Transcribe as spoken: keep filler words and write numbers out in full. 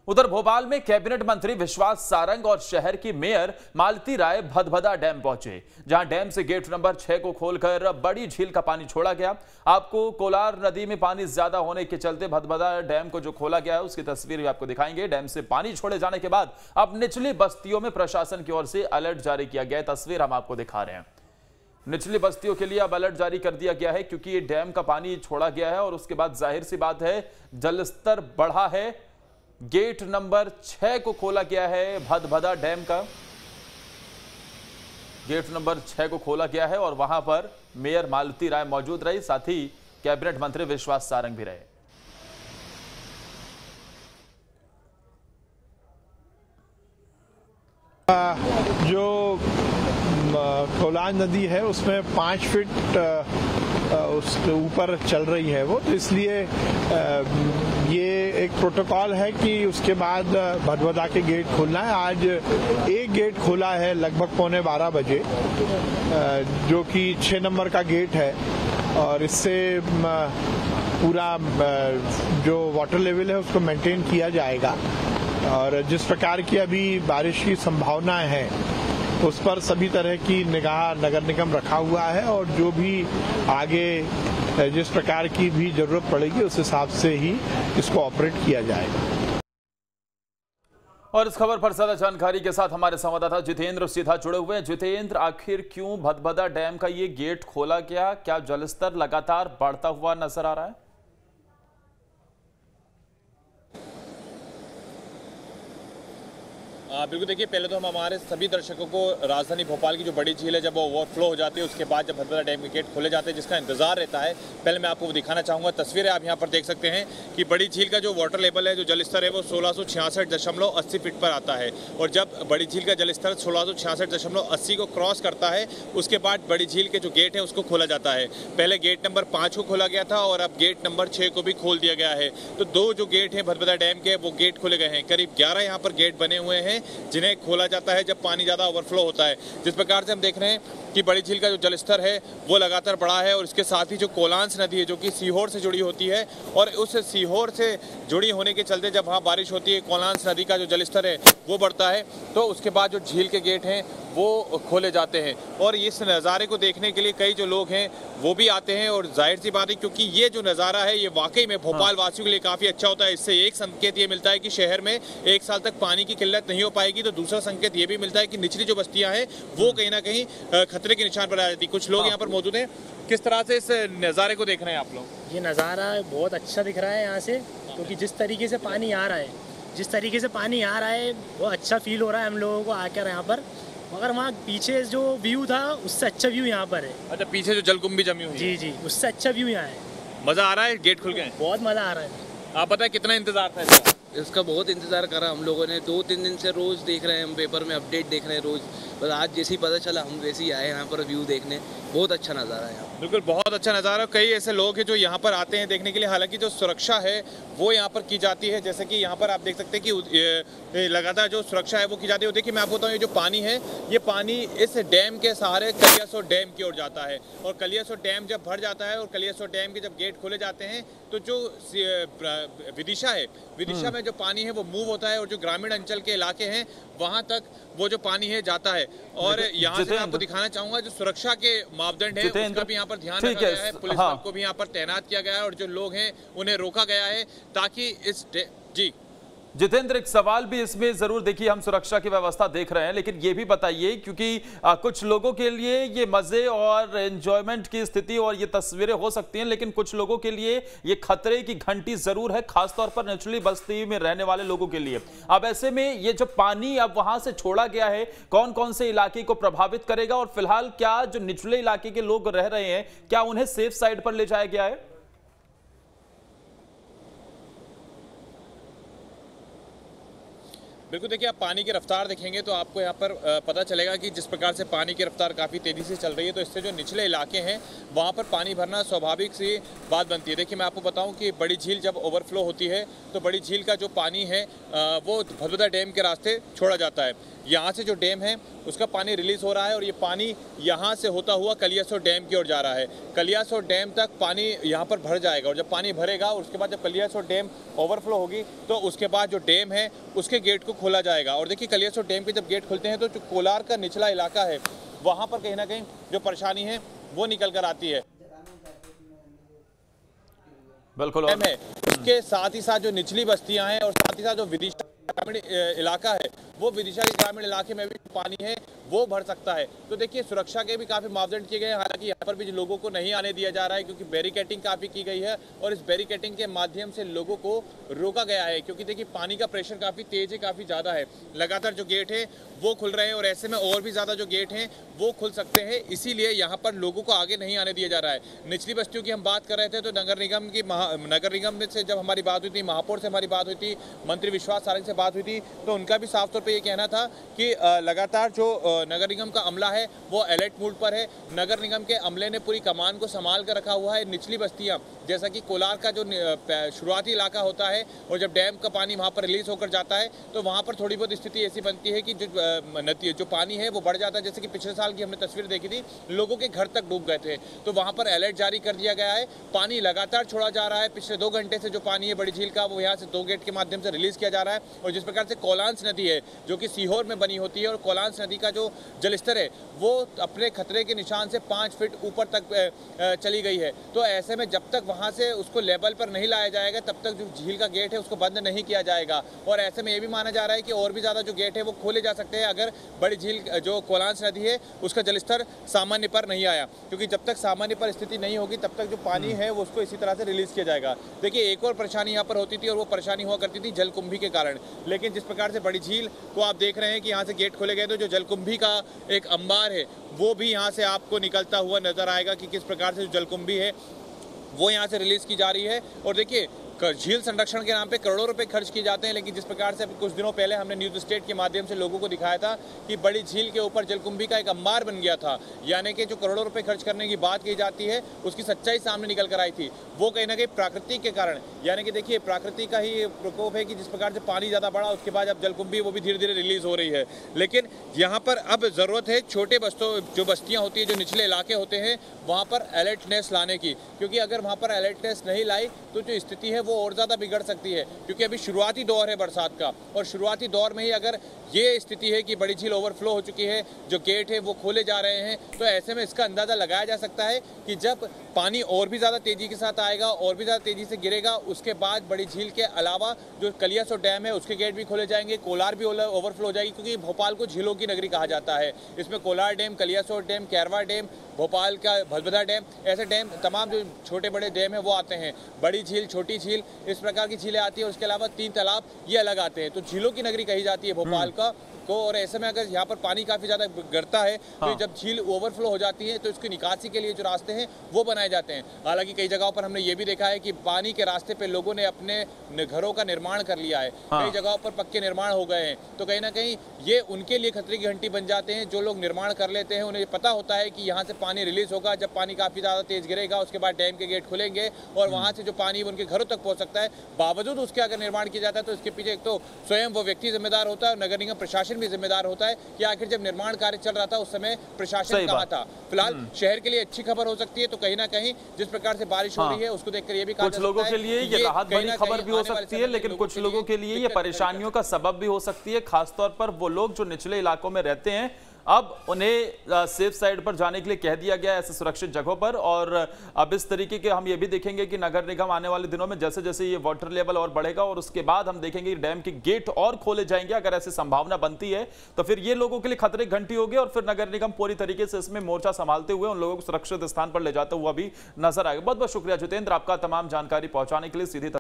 उधर भोपाल में कैबिनेट मंत्री विश्वास सारंग और शहर की मेयर मालती राय भदभदा डैम पहुंचे, जहां डैम से गेट नंबर छह को खोलकर बड़ी झील का पानी छोड़ा गया। आपको कोलार नदी में पानी ज्यादा होने के चलते भदभदा डैम को जो खोला गया है उसकी तस्वीर भी आपको दिखाएंगे। डैम से पानी छोड़े जाने के बाद अब निचली बस्तियों में प्रशासन की ओर से अलर्ट जारी किया गया। तस्वीर हम आपको दिखा रहे हैं। निचली बस्तियों के लिए अब अलर्ट जारी कर दिया गया है क्योंकि ये डैम का पानी छोड़ा गया है और उसके बाद जाहिर सी बात है जलस्तर बढ़ा है। गेट नंबर छह को खोला गया है भदभदा डैम का। गेट नंबर छह को खोला गया है और वहां पर मेयर मालती राय मौजूद रही, साथ ही कैबिनेट मंत्री विश्वास सारंग भी रहे। जो कोलार नदी है उसमें पाँच फीट उसके ऊपर चल रही है वो, तो इसलिए ये एक प्रोटोकॉल है कि उसके बाद भदभदा के गेट खोलना है। आज एक गेट खोला है लगभग पौने बारह बजे, जो कि छह नंबर का गेट है और इससे पूरा जो वाटर लेवल है उसको मेंटेन किया जाएगा। और जिस प्रकार की अभी बारिश की संभावनाएं हैं उस पर सभी तरह की निगाह नगर निगम रखा हुआ है और जो भी आगे जिस प्रकार की भी जरूरत पड़ेगी उस हिसाब से ही इसको ऑपरेट किया जाएगा। और इस खबर पर ज्यादा जानकारी के साथ हमारे संवाददाता जितेंद्र सीधा जुड़े हुए हैं। जितेंद्र, आखिर क्यों भदभदा डैम का ये गेट खोला गया? क्या जलस्तर लगातार बढ़ता हुआ नजर आ रहा है? बिल्कुल, देखिए पहले तो हम हमारे सभी दर्शकों को राजधानी भोपाल की जो बड़ी झील है जब वो ओवरफ्लो हो जाती है उसके बाद जब भदभदा डैम के गेट खोले जाते हैं जिसका इंतजार रहता है, पहले मैं आपको वो दिखाना चाहूँगा। तस्वीरें आप यहाँ पर देख सकते हैं कि बड़ी झील का जो वाटर लेवल है, जो जलस्तर है वो सोलह सौ छियासठ दशमलव अस्सी फीट पर आता है और जब बड़ी झील का जलस्तर सोलह सौ छियासठ दशमलव अस्सी को क्रॉस करता है उसके बाद बड़ी झील के जो गेट है उसको खोला जाता है। पहले गेट नंबर पाँच को खोला गया था और अब गेट नंबर छः को भी खोल दिया गया है। तो दो जो गेट हैं भदभदा डैम के वो गेट खोले गए हैं। करीब ग्यारह यहाँ पर गेट बने हुए हैं जिन्हें खोला जाता है जब पानी ज्यादा ओवरफ्लो होता है। जिस प्रकार से हम देख रहे हैं कि बड़ी झील का जो जलस्तर है वो लगातार बढ़ा है और इसके साथ ही जो कोलांस नदी है जो कि सीहोर से जुड़ी होती है और उस सीहोर से जुड़ी होने के चलते जब वहाँ बारिश होती है कोलांस नदी का जो जलस्तर है वो बढ़ता है, तो उसके बाद जो झील के गेट हैं वो खोले जाते हैं और इस नज़ारे को देखने के लिए कई जो लोग हैं वो भी आते हैं। और जाहिर सी बात है क्योंकि ये जो नज़ारा है ये वाकई में भोपाल वासियों के लिए काफ़ी अच्छा होता है। इससे एक संकेत ये मिलता है कि शहर में एक साल तक पानी की किल्लत नहीं हो पाएगी, तो दूसरा संकेत ये भी मिलता है कि निचली जो बस्तियां हैं वो कहीं ना कहीं खतरे के निशान पर आ जाती। कुछ लोग यहाँ पर मौजूद हैं, किस तरह से इस नज़ारे को देख रहे हैं आप लोग? ये नज़ारा बहुत अच्छा दिख रहा है यहाँ से, क्योंकि जिस तरीके से पानी आ रहा है जिस तरीके से पानी आ रहा है वो अच्छा फील हो रहा है हम लोगों को आकर यहाँ पर। मगर वहाँ पीछे जो व्यू था उससे अच्छा व्यू यहाँ पर है। अच्छा, पीछे जो जलकुंभी जमी हुई? जी जी, उससे अच्छा व्यू यहाँ है। मज़ा आ रहा है, गेट खुल गए? बहुत मज़ा आ रहा है। आप पता है कितना इंतजार था इसका? इसका बहुत इंतज़ार करा हम लोगों ने, दो तीन दिन से रोज़ देख रहे हैं हम, पेपर में अपडेट देख रहे हैं रोज़। बस आज जैसे ही पता चला हम वैसे ही आए यहाँ पर व्यू देखने। बहुत अच्छा नज़ारा है यहाँ। बिल्कुल, बहुत अच्छा नज़ारा। कई ऐसे लोग हैं जो यहाँ पर आते हैं देखने के लिए। हालांकि जो सुरक्षा है वो यहाँ पर की जाती है, जैसे कि यहाँ पर आप देख सकते हैं कि लगातार जो सुरक्षा है वो की जाती है। देखिए मैं आपको बताऊँ, ये जो पानी है ये पानी इस डैम के सहारे कलियासोत डैम की ओर जाता है और कलियासोत डैम जब भर जाता है और कलियासोत डैम के जब गेट खोले जाते हैं तो जो विदिशा है, विदिशा में जो पानी है वो मूव होता है और जो ग्रामीण अंचल के इलाके हैं वहां तक वो जो पानी है जाता है। और यहाँ से मैं आपको दिखाना चाहूंगा जो सुरक्षा के मापदंड है उसका भी यहाँ पर ध्यान रखा गया है। पुलिस बल को भी यहाँ पर तैनात किया गया है और जो लोग हैं उन्हें रोका गया है ताकि इस जी जितेंद्र, एक सवाल भी इसमें जरूर, देखिए हम सुरक्षा की व्यवस्था देख रहे हैं लेकिन ये भी बताइए क्योंकि आ, कुछ लोगों के लिए ये मजे और एंजॉयमेंट की स्थिति और ये तस्वीरें हो सकती हैं, लेकिन कुछ लोगों के लिए ये खतरे की घंटी जरूर है, खासतौर पर निचली बस्ती में रहने वाले लोगों के लिए। अब ऐसे में ये जो पानी अब वहां से छोड़ा गया है कौन कौन से इलाके को प्रभावित करेगा और फिलहाल क्या जो निचले इलाके के लोग रह रहे हैं क्या उन्हें सेफ साइड पर ले जाया गया है? बिल्कुल, देखिए आप पानी की रफ्तार देखेंगे तो आपको यहाँ पर पता चलेगा कि जिस प्रकार से पानी की रफ्तार काफ़ी तेज़ी से चल रही है तो इससे जो निचले इलाके हैं वहाँ पर पानी भरना स्वाभाविक सी बात बनती है। देखिए मैं आपको बताऊँ कि बड़ी झील जब ओवरफ्लो होती है तो बड़ी झील का जो पानी है वो भदभदा डैम के रास्ते छोड़ा जाता है। यहाँ से जो डैम है उसका पानी रिलीज हो रहा है और ये पानी यहाँ से होता हुआ कलियासोत डैम की ओर जा रहा है। कलियासोत डैम तक पानी यहाँ पर भर जाएगा और जब पानी भरेगा उसके बाद जब कलियासोत डैम ओवरफ्लो होगी तो उसके बाद जो डैम है उसके गेट को खोला जाएगा। और देखिए कलियासोत डैम के जब गेट खुलते हैं तो जो कोलार का निचला इलाका है वहाँ पर कहीं ना कहीं जो परेशानी है वो निकल कर आती है। बिल्कुल है उसके साथ ही साथ जो निचली बस्तियां हैं और साथ ही साथ जो विदिशा ग्रामीण इलाका है वो विदिशा के ग्रामीण इलाके में भी पानी है वो भर सकता है। तो देखिए सुरक्षा के भी काफ़ी मापदंड किए गए हैं। हालांकि यहाँ पर भी लोगों को नहीं आने दिया जा रहा है क्योंकि बैरिकेटिंग काफ़ी की गई है और इस बैरिकेटिंग के माध्यम से लोगों को रोका गया है क्योंकि देखिए पानी का प्रेशर काफ़ी तेज है, काफ़ी ज़्यादा है। लगातार जो गेट है वो खुल रहे हैं और ऐसे में और भी ज़्यादा जो गेट हैं वो खुल सकते हैं, इसीलिए यहाँ पर लोगों को आगे नहीं आने दिया जा रहा है। निचली बस्तियों की हम बात कर रहे थे तो नगर निगम की नगर निगम से जब हमारी बात हुई थी, महापौर से हमारी बात हुई थी, मंत्री विश्वास सारंग से बात हुई थी तो उनका भी साफ तौर पे ये कहना था कि लगातार जो नगर निगम का अमला है वो अलर्ट मोड पर है। नगर निगम के अमले ने पूरी कमान को संभाल कर रखा हुआ है। निचली बस्तियां जैसा कि कोलार का जो शुरुआती इलाका होता है और जब डैम का पानी वहां पर रिलीज होकर जाता है तो वहां पर थोड़ी बहुत स्थिति ऐसी बनती है कि जो नदी जो पानी है वो बढ़ जाता है। जैसे कि पिछले साल की हमने तस्वीर देखी थी, लोगों के घर तक डूब गए थे, तो वहां पर अलर्ट जारी कर दिया गया है। पानी लगातार छोड़ा जा रहा है। पिछले दो घंटे से जो पानी है बड़ी झील का वो यहाँ से दो गेट के माध्यम से रिलीज किया जा रहा है और जिस प्रकार से कोलांस नदी है जो कि सीहोर में बनी होती है और कोलांस नदी का जो जलस्तर है वो अपने खतरे के निशान से पाँच फीट ऊपर तक चली गई है। तो ऐसे में जब तक वहाँ से उसको लेवल पर नहीं लाया जाएगा तब तक जो झील का गेट है उसको बंद नहीं किया जाएगा। और ऐसे में ये भी माना जा रहा है कि और भी ज़्यादा जो गेट है वो खोले जा सकते हैं अगर बड़ी झील जो कोलांस नदी है उसका जलस्तर सामान्य पर नहीं आया, क्योंकि जब तक सामान्य पर स्थिति नहीं होगी तब तक जो पानी है वो उसको इसी तरह से रिलीज किया जाएगा। देखिए एक और परेशानी यहाँ पर होती थी और वो परेशानी हुआ करती थी जलकुंभी के कारण, लेकिन जिस प्रकार से बड़ी झील को आप देख रहे हैं कि यहाँ से गेट खोले गए तो जो जलकुंभी का एक अंबार है वो भी यहाँ से आपको निकलता हुआ नजर आएगा कि किस प्रकार से जो जलकुंभी है वो यहाँ से रिलीज की जा रही है। और देखिए झील संरक्षण के नाम पे करोड़ों रुपए खर्च किए जाते हैं, लेकिन जिस प्रकार से अभी कुछ दिनों पहले हमने न्यूज स्टेट के माध्यम से लोगों को दिखाया था कि बड़ी झील के ऊपर जलकुंभी का एक अंबार बन गया था, यानी कि जो करोड़ों रुपए खर्च करने की बात की जाती है उसकी सच्चाई सामने निकल कर आई थी। वो कहीं ना कहीं प्राकृति के कारण, यानी कि देखिए प्राकृति का ही प्रकोप है कि जिस प्रकार से पानी ज़्यादा बढ़ा उसके बाद अब जलकुंभी वो भी धीरे धीरे रिलीज हो रही है। लेकिन यहाँ पर अब ज़रूरत है छोटे बस्तों जो बस्तियाँ होती है जो निचले इलाके होते हैं वहाँ पर अलर्टनेस लाने की, क्योंकि अगर वहाँ पर अलर्टनेस नहीं लाई तो जो स्थिति है वो और ज़्यादा बिगड़ सकती है, क्योंकि अभी शुरुआती दौर है बरसात का और शुरुआती दौर में ही अगर ये स्थिति है कि बड़ी झील ओवरफ्लो हो चुकी है, जो गेट है वो खोले जा रहे हैं, तो ऐसे में इसका अंदाज़ा लगाया जा सकता है कि जब पानी और भी ज़्यादा तेज़ी के साथ आएगा और भी ज़्यादा तेज़ी से गिरेगा उसके बाद बड़ी झील के अलावा जो कलियासोत डैम है उसके गेट भी खोले जाएंगे, कोलार भी ओवरफ्लो हो जाएगी, क्योंकि भोपाल को झीलों की नगरी कहा जाता है। इसमें Kolar dam, Kaliasot dam, Kerwa dam, Bhopal का भदभदा डैम, ऐसे डैम तमाम जो छोटे बड़े डैम है वो आते हैं। बड़ी झील, छोटी झील, इस प्रकार की झीलें आती है। उसके अलावा तीन तालाब ये अलग आते हैं, तो झीलों की नगरी कही जाती है भोपाल का को। और ऐसे में अगर यहाँ पर पानी काफी ज्यादा गिरता है तो जब झील ओवरफ्लो हो जाती है तो इसकी निकासी के लिए जो रास्ते हैं वो बनाए जाते हैं। हालांकि कई जगहों पर हमने ये भी देखा है कि पानी के रास्ते पे लोगों ने अपने घरों का निर्माण कर लिया है, कई जगहों पर पक्के निर्माण हो गए हैं, तो कहीं ना कहीं ये उनके लिए खतरे की घंटी बन जाते हैं। जो लोग निर्माण कर लेते हैं उन्हें पता होता है कि यहाँ से पानी रिलीज होगा, जब पानी काफी ज्यादा तेज गिरेगा उसके बाद डैम के गेट खुलेंगे और वहां से जो पानी उनके घरों तक पहुंच सकता है। बावजूद उसके अगर निर्माण किया जाता है तो इसके पीछे एक तो स्वयं वो व्यक्ति जिम्मेदार होता है और नगर निगम प्रशासन भी जिम्मेदार होता है कि आखिर जब निर्माण कार्य चल रहा था उस समय प्रशासन कहाँ था। फिलहाल शहर के लिए अच्छी खबर हो सकती है, तो कहीं ना कहीं जिस प्रकार से बारिश हो रही है उसको देखकर ये भी कहा जा सकता है कुछ लोगों के लिए ये राहत भरी खबर भी हो सकती है, लेकिन कुछ लोगों के लिए ये परेशानियों का सबब भी हो सकती है, खासतौर पर वो लोग जो निचले इलाकों में रहते हैं। अब उन्हें सेफ साइड पर जाने के लिए कह दिया गया ऐसे सुरक्षित जगहों पर। और अब इस तरीके के हम ये भी देखेंगे कि नगर निगम आने वाले दिनों में जैसे जैसे ये वाटर लेवल और बढ़ेगा और उसके बाद हम देखेंगे कि डैम के गेट और खोले जाएंगे। अगर ऐसी संभावना बनती है तो फिर ये लोगों के लिए खतरे की घंटी होगी और फिर नगर निगम पूरी तरीके से इसमें मोर्चा संभालते हुए उन लोगों को सुरक्षित स्थान पर ले जाते हुआ भी नजर आएगा। बहुत बहुत शुक्रिया जितेंद्र आपका तमाम जानकारी पहुंचाने के लिए। सीधी